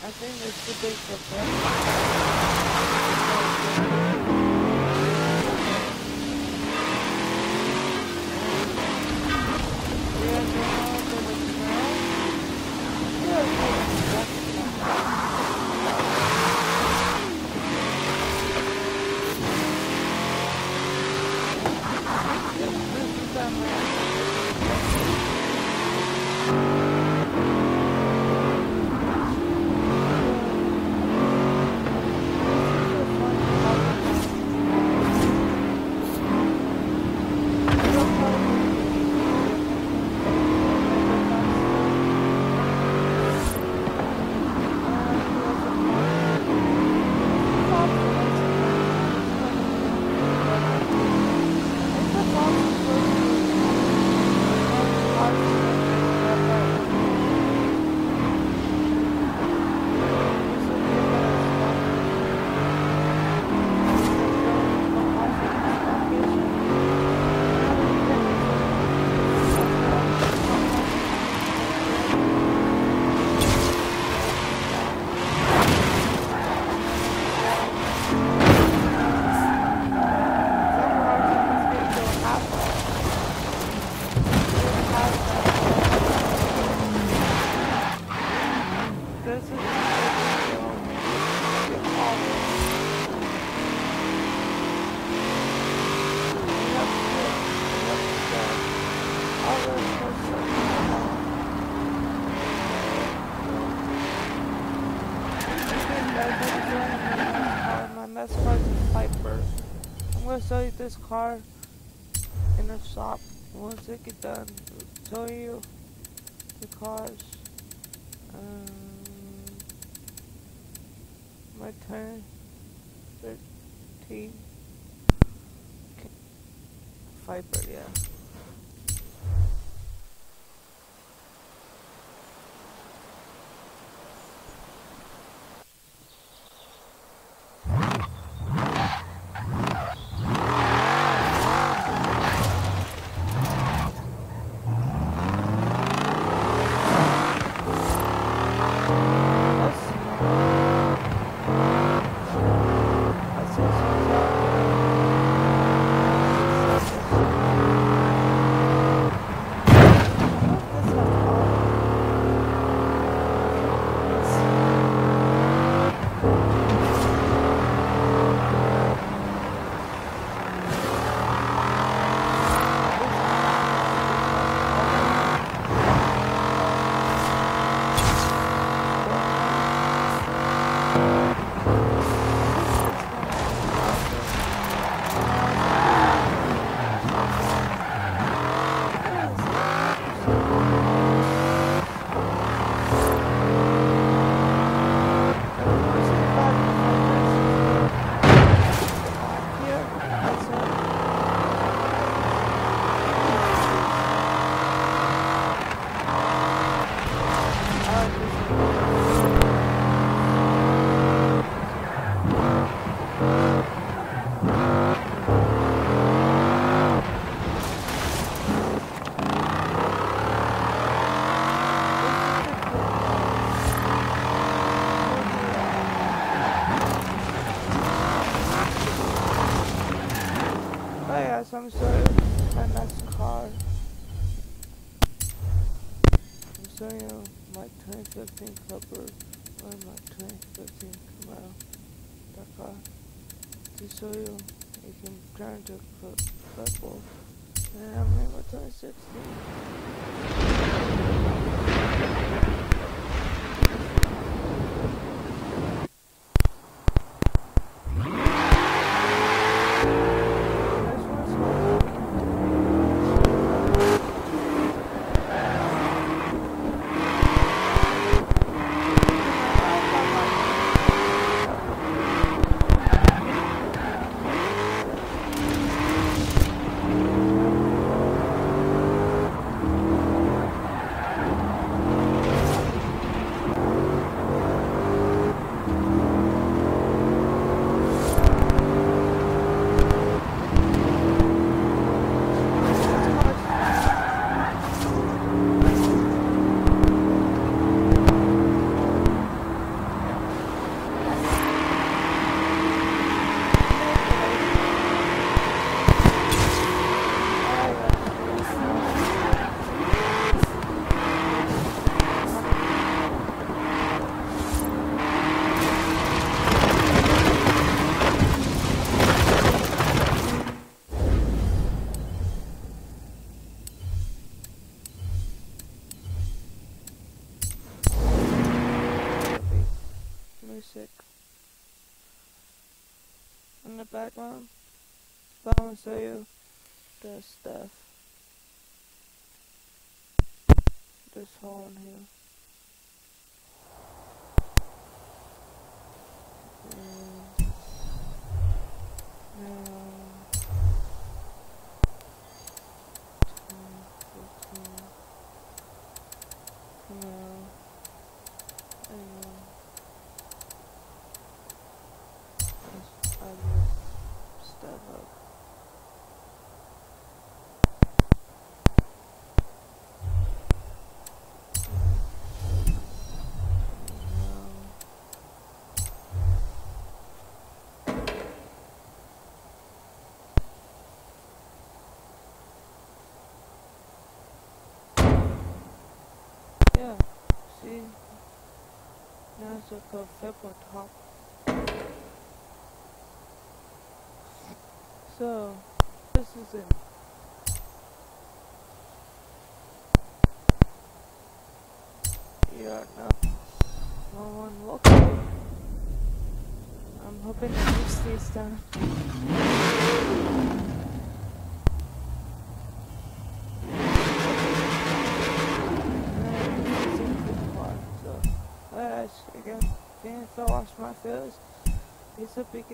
I think it's too big for them. I'm gonna show you this car in a shop. Once it get done, I'll show you the cars. My turn 13. Okay. Viper, yeah. So I'm showing you my next car. I'm showing you my 2015 Clipper or my 2015 Camaro. That car. To show you, you can turn to purple. And I'm in my 2016. sick. In the background, but I'm gonna show you the stuff. This hole in here. Yeah, see, now it's like a flip on top. So, this is it. Yeah, no one walking. I'm hoping that this stays down. Again, if I wash my face, it's a big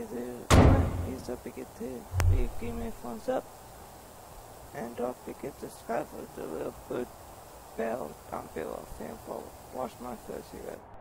you give me a thumbs up, and don't forget to subscribe for the little good bell down below. Thank you for wash my face again.